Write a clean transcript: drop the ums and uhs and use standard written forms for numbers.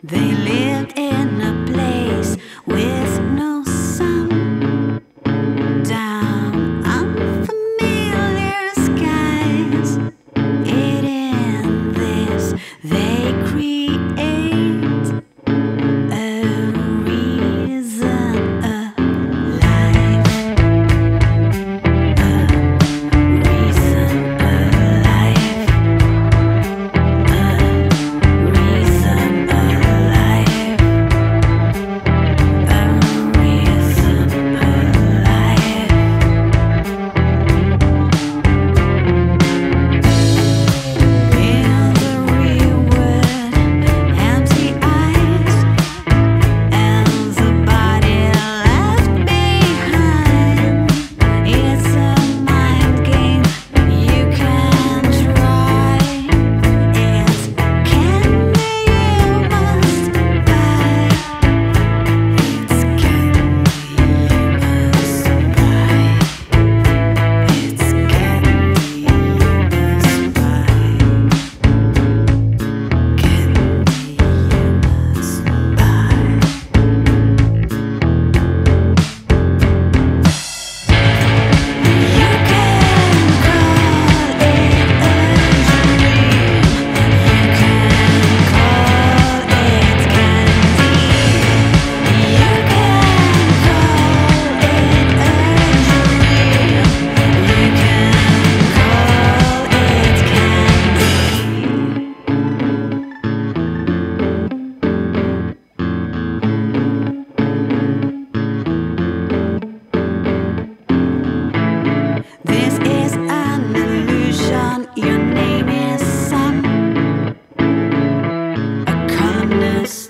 They lived in a place with no sun, down unfamiliar skies. It in this they create a reason alive, a reason alive, a reason alive, a reason alive. In the real world, empty eyes, and the body left behind. It's a mind game you can try. It's candy you must buy. It's candy you must buy. It's candy you must buy. Candy you must buy. You can call it a dream. You can call it candy. You can call it a dream. You can call it candy. This is an illusion. Your name is Sun, a columnist.